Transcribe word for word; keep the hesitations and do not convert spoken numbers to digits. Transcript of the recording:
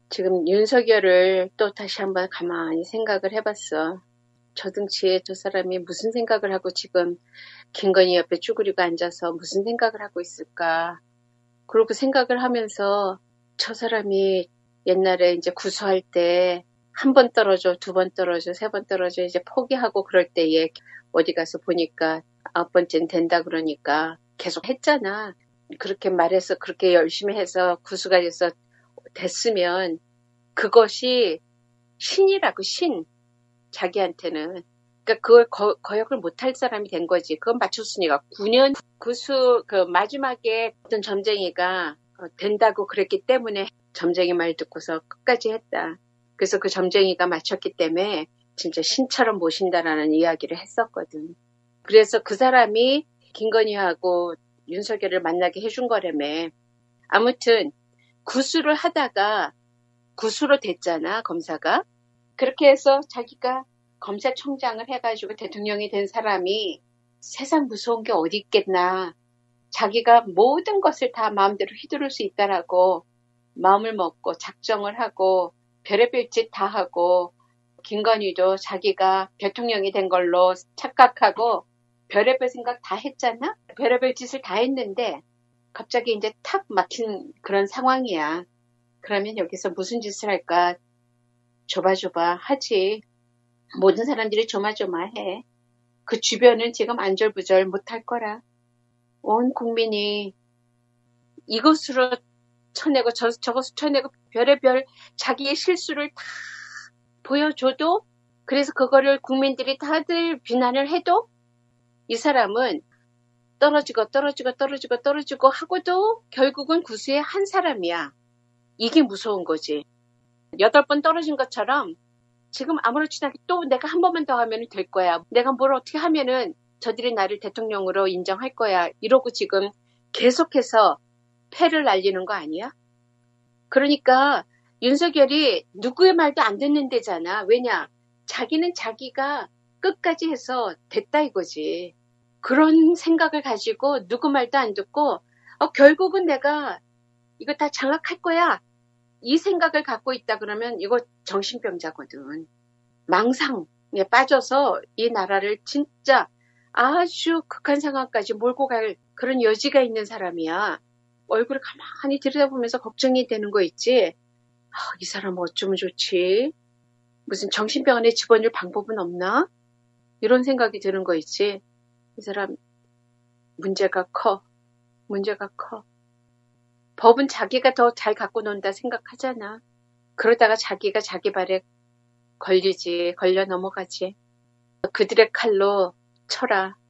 지금 윤석열을 또 다시 한번 가만히 생각을 해봤어. 저 등치에 저 사람이 무슨 생각을 하고 지금 김건희 옆에 쭈그리고 앉아서 무슨 생각을 하고 있을까. 그러고 생각을 하면서 저 사람이 옛날에 이제 구수할 때 한 번 떨어져, 두 번 떨어져, 세 번 떨어져 이제 포기하고 그럴 때에 어디 가서 보니까 아홉 번째는 된다 그러니까 계속 했잖아. 그렇게 말해서 그렇게 열심히 해서 구수가 돼서 됐으면 그것이 신이라고 신. 자기한테는. 그러니까 그걸 거, 거역을 못할 사람이 된 거지. 그건 맞췄으니까. 구 년 구수 그 마지막에 어떤 점쟁이가 어, 된다고 그랬기 때문에 점쟁이 말 듣고서 끝까지 했다. 그래서 그 점쟁이가 맞췄기 때문에 진짜 신처럼 모신다라는 이야기를 했었거든. 그래서 그 사람이 김건희하고 윤석열을 만나게 해준 거라며. 아무튼 구수를 하다가 구수로 됐잖아, 검사가. 그렇게 해서 자기가 검사총장을 해가지고 대통령이 된 사람이 세상 무서운 게 어디 있겠나. 자기가 모든 것을 다 마음대로 휘두를 수 있다라고 마음을 먹고 작정을 하고 별의별 짓 다 하고 김건희도 자기가 대통령이 된 걸로 착각하고 별의별 생각 다 했잖아. 별의별 짓을 다 했는데 갑자기 이제 탁 막힌 그런 상황이야. 그러면 여기서 무슨 짓을 할까? 조바조바 하지. 모든 사람들이 조마조마해. 그 주변은 지금 안절부절 못할 거라. 온 국민이 이것으로 쳐내고 저, 저것을 쳐내고 별의별 자기의 실수를 다 보여줘도 그래서 그거를 국민들이 다들 비난을 해도 이 사람은 떨어지고 떨어지고 떨어지고 떨어지고 하고도 결국은 구수의 한 사람이야. 이게 무서운 거지. 여덟 번 떨어진 것처럼 지금 아무렇지도 않게 또 내가 한 번만 더 하면 될 거야. 내가 뭘 어떻게 하면은 저들이 나를 대통령으로 인정할 거야. 이러고 지금 계속해서 패를 날리는 거 아니야? 그러니까 윤석열이 누구의 말도 안 듣는 데잖아. 왜냐? 자기는 자기가 끝까지 해서 됐다 이거지. 그런 생각을 가지고 누구 말도 안 듣고 어, 결국은 내가 이거 다 장악할 거야. 이 생각을 갖고 있다 그러면 이거 정신병자거든. 망상에 빠져서 이 나라를 진짜 아주 극한 상황까지 몰고 갈 그런 여지가 있는 사람이야. 얼굴을 가만히 들여다보면서 걱정이 되는 거 있지. 아, 이 사람 어쩌면 좋지. 무슨 정신병원에 집어넣을 방법은 없나? 이런 생각이 드는 거 있지. 이 사람 문제가 커. 문제가 커. 법은 자기가 더 잘 갖고 논다 생각하잖아. 그러다가 자기가 자기 발에 걸리지, 걸려 넘어가지. 그들의 칼로 쳐라.